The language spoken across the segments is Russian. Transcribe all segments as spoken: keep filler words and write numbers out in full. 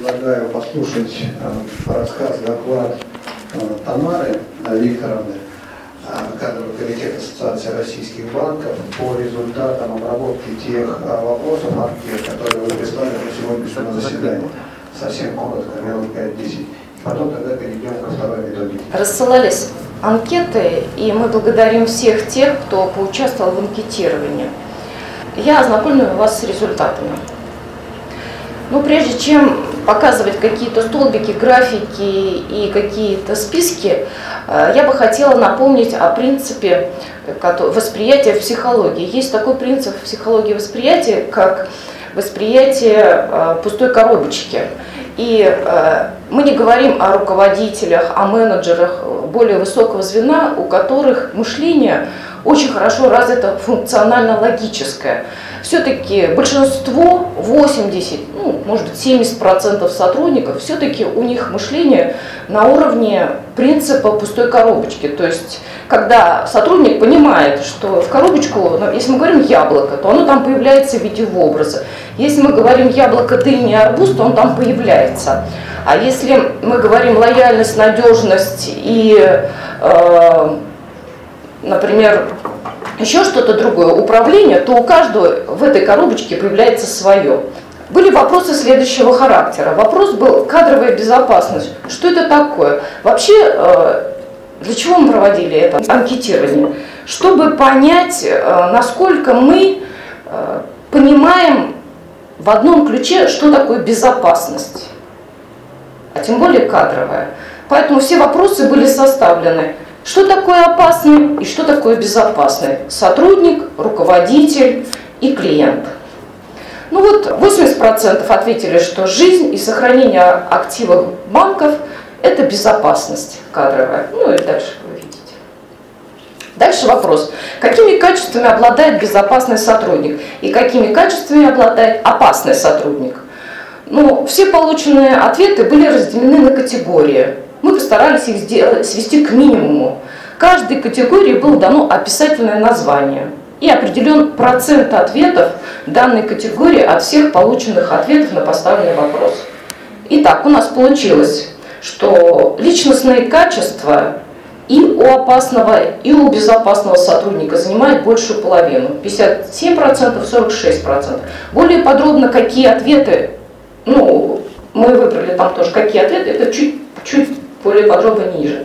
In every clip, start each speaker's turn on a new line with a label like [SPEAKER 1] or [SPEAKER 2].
[SPEAKER 1] предлагаю послушать рассказ, доклад Тамары Викторовны, кадрового комитета Ассоциации российских банков, по результатам обработки тех вопросов, анкет, которые вы прислали на сегодняшнем заседании. Совсем коротко, минут пять-десять. Потом тогда перейдем ко второй методике.
[SPEAKER 2] Рассылались анкеты, и мы благодарим всех тех, кто поучаствовал в анкетировании. Я ознакомлю вас с результатами. Но прежде чем показывать какие-то столбики, графики и какие-то списки, я бы хотела напомнить о принципе восприятия в психологии. Есть такой принцип в психологии восприятия, как восприятие пустой коробочки. И мы не говорим о руководителях, о менеджерах более высокого звена, у которых мышление очень хорошо развито функционально-логическое. Все-таки большинство, восемьдесят, ну, может быть, семьдесят процентов сотрудников, все-таки у них мышление на уровне принципа пустой коробочки. То есть, когда сотрудник понимает, что в коробочку, если мы говорим яблоко, то оно там появляется в виде образа. Если мы говорим яблоко, дыня, арбуз, то он там появляется. А если мы говорим лояльность, надежность и, э, например, еще что-то другое, управление, то у каждого в этой коробочке появляется свое. Были вопросы следующего характера. Вопрос был кадровая безопасность. Что это такое? Вообще, для чего мы проводили это анкетирование? Чтобы понять, насколько мы понимаем в одном ключе, что такое безопасность, а тем более кадровая. Поэтому все вопросы были составлены. Что такое опасный и что такое безопасный? Сотрудник, руководитель и клиент. Ну вот восемьдесят процентов ответили, что жизнь и сохранение активов банков – это безопасность кадровая. Ну и дальше вы видите. Дальше вопрос. Какими качествами обладает безопасный сотрудник и какими качествами обладает опасный сотрудник? Ну, все полученные ответы были разделены на категории. Мы постарались их сделать, свести к минимуму. Каждой категории было дано описательное название и определен процент ответов данной категории от всех полученных ответов на поставленный вопрос. Итак, у нас получилось, что личностные качества и у опасного, и у безопасного сотрудника занимают большую половину. пятьдесят семь процентов, сорок шесть процентов. Более подробно, какие ответы, ну, мы выбрали там тоже, какие ответы, это чуть, чуть более подробно ниже.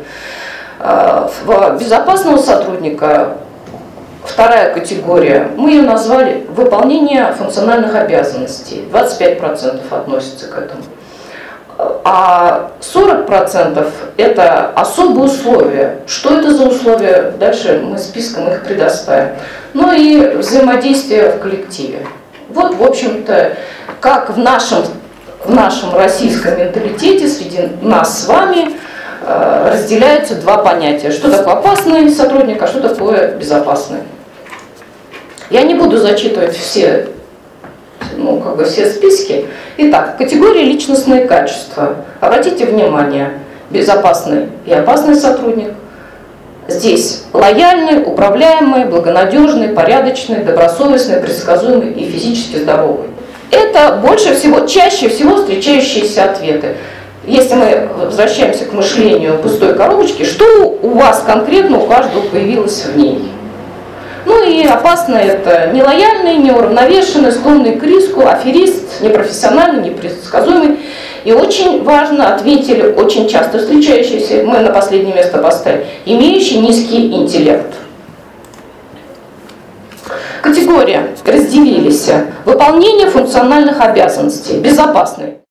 [SPEAKER 2] В безопасного сотрудника вторая категория, мы ее назвали выполнение функциональных обязанностей, двадцать пять процентов относится к этому. А сорок процентов это особые условия. Что это за условия? Дальше мы списком их предоставим. Ну и взаимодействие в коллективе. Вот, в общем-то, как в нашем, в нашем российском менталитете среди нас с вами разделяются два понятия. Что такое опасный сотрудник, а что такое безопасный. Я не буду зачитывать все, ну, как бы все списки. Итак, категория личностные качества. Обратите внимание, безопасный и опасный сотрудник. Здесь лояльный, управляемый, благонадежный, порядочный, добросовестный, предсказуемый и физически здоровый. Это больше всего, чаще всего встречающиеся ответы. Если мы возвращаемся к мышлению пустой коробочки, что у вас конкретно, у каждого появилось в ней? Ну и опасно это нелояльный, неуравновешенный, склонный к риску, аферист, непрофессиональный, непредсказуемый. И очень важно, ответили, очень часто встречающиеся, мы на последнее место поставили, имеющий низкий интеллект. Категория разделились. Выполнение функциональных обязанностей. Безопасный.